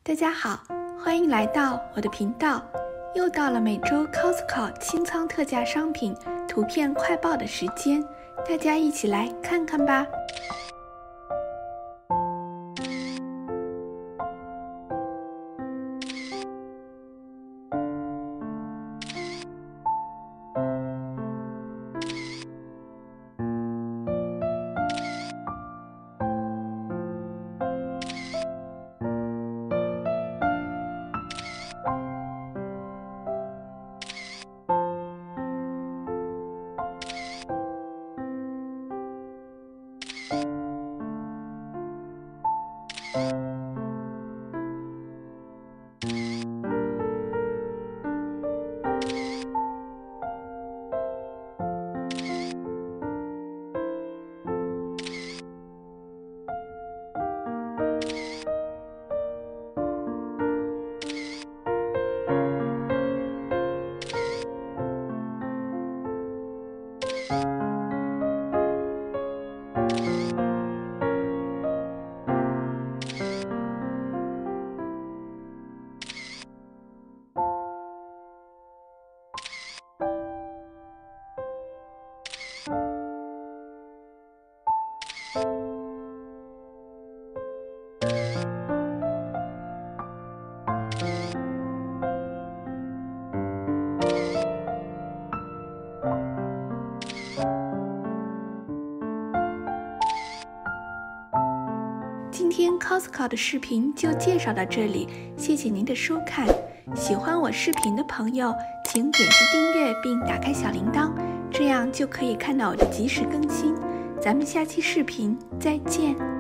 大家好，欢迎来到我的频道。又到了每周 Costco 清仓特价商品图片快报的时间，大家一起来看看吧。今天 Costco 的视频就介绍到这里，谢谢您的收看。喜欢我视频的朋友，请点击订阅并打开小铃铛，这样就可以看到我的及时更新。咱们下期视频再见。